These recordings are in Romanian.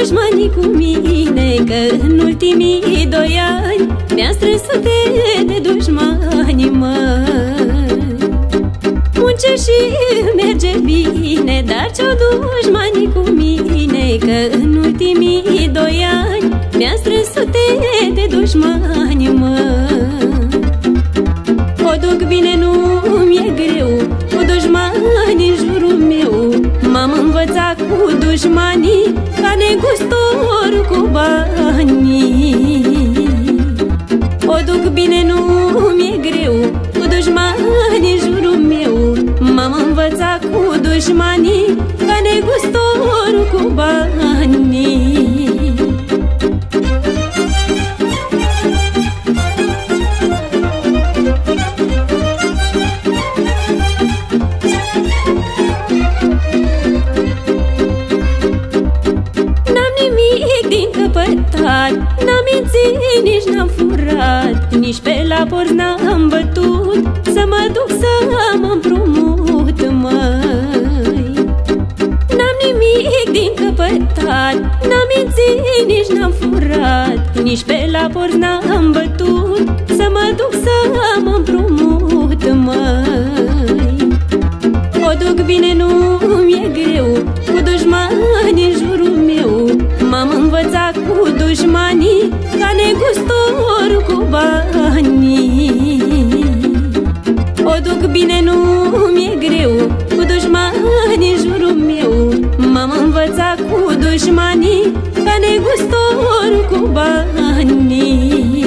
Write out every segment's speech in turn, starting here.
dușmanii cu mine, că în ultimii 2 ani mi-am strâns sute de dușmani, măi. Muncesc și merge bine, dar ce-au dușmanii cu mine, că în ultimii 2 ani mi-am strâns sute de dușmani, măi. O duc bine, nu mi-e greu, cu dușmanii în jurul meu. M-am învățat cu dușmanii, ca negustor cu banii. O duc bine, nu mi-e greu, cu dușmanii în jurul meu. M-am învățat cu dușmanii, ca negustor cu banii. N-am mințit, nici n-am furat, nici pe la porți n-am bătut, să mă duc să mă împrumut, măi. N-am nimic din căpătat, n-am mințit, nici n-am furat, nici pe la porți n-am bătut, să mă duc să mă împrumut, măi. O duc bine, nu mi-e greu, cu dușmanii în jurul meu. M-am învățat cu dușmanii, ca negustor cu banii. O duc bine, nu mi-e greu, cu dușmanii în jurul meu. M-am învățat cu dușmanii, ca negustor cu banii.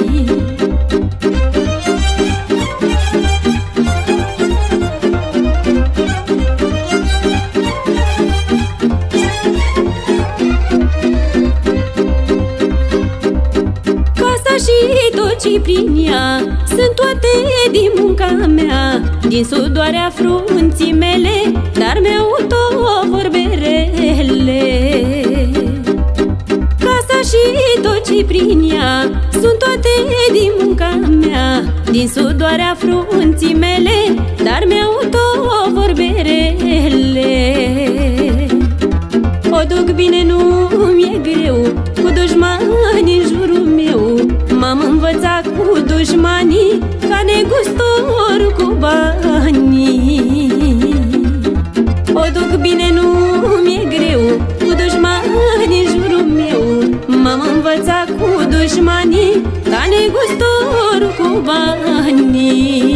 Și tot ce prin ea sunt toate din munca mea, din sudoarea frunții mele, dar mi-au tot vorbe rele. Casa și tot ce prin ea sunt toate din munca mea, din sudoarea frunții mele, dar mi-au tot vorbe rele. O duc bine, nu mi-e greu, cu dușmanii în jurul meu. M-am învățat cu dușmanii, ca negustor cu banii. O duc bine, nu mi-e greu, cu dușmanii în jurul meu. M-am învățat cu dușmanii, ca negustor cu banii.